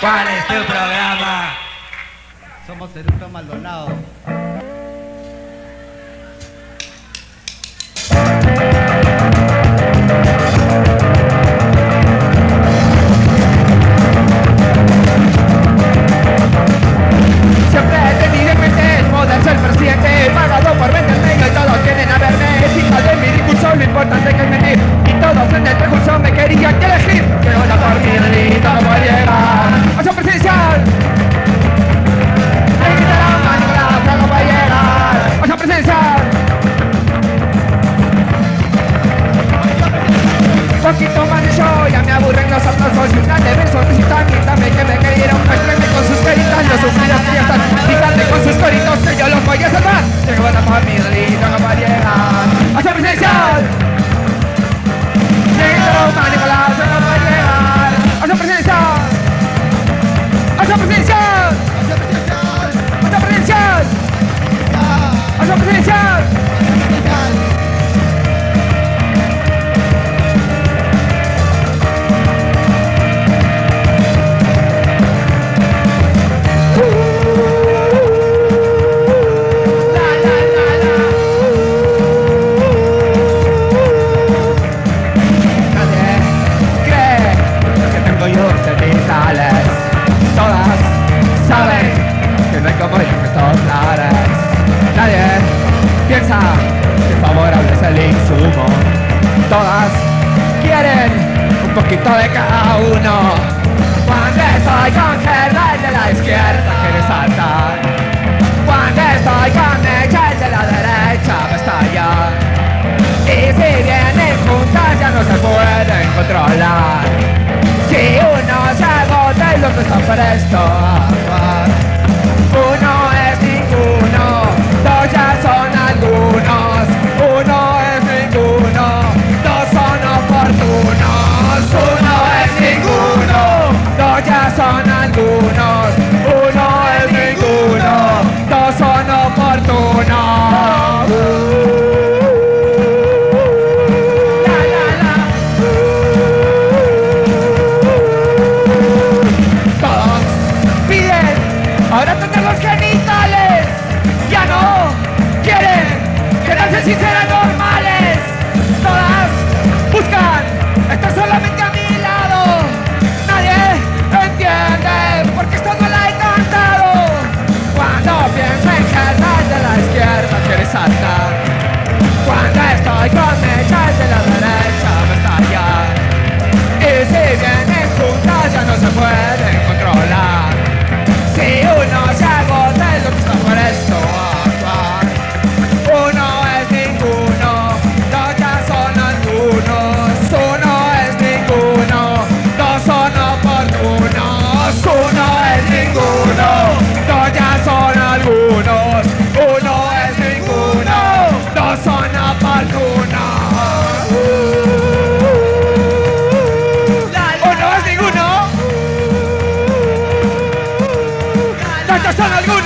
¿Cuál es tu programa? Somos Eructo Maldonado. Siempre he tenido en mente el poder ser presidente, pagado por venderme y todos quieren a verme. Encima de mi discurso lo importante que es mentir, y todos en el transcurso me querían elegir. Que vota por mi delito no puede llegar a su presidencial. Le gritarán a Nicolás que no puede llegar a su presidencial. Poquito más de show, ya me aburren los aplausos y un gran de besos. Y también que me querieron muéstrenme con sus caritas. Los sufridos que ya están gritando con sus coritos que yo los voy a salvar. Que vota por mi delito no va a llegar a su presidencial. Negro, Nicolás, no va a llegar a su presidencial. A su presidencial. A su presidencial. A su presidencial. Todas saben que no hay como yo en estos lares. Nadie piensa que favorable es el insumo. Todas quieren un poquito de cada uno. Cuando estoy con Germán de la izquierda quiere saltar. Cuando estoy con Michel de la derecha va a estallar. Y si vienen juntas ya no se pueden controlar. Si uno se agota y los otro está presto a actuar. Uno es ninguno, dos ya son algunos. Uno es ninguno, dos son oportunos. Uno es ninguno, dos ya son algunos. Uno es ninguno, dos son oportunos. Ahora tocan los genitales. Ya no quieren quedarse sin ser anormales. Todas buscan estar solamente a mi lado. Nadie entiende porque esto no la he cantado. Cuando pienso en Germán de la izquierda quiere saltar. Cuando estoy con Michel de la derecha va a estallar. Y si vienen juntas ya no se pueden controlar. Si uno se agota el otro está presto a actuar. Uno es ninguno, dos ya son algunos. Uno es ninguno, dos son oportunos. Uno es ninguno, dos ya son algunos. Uno es ninguno, dos son oportunos. Uno es ninguno. Son algunos.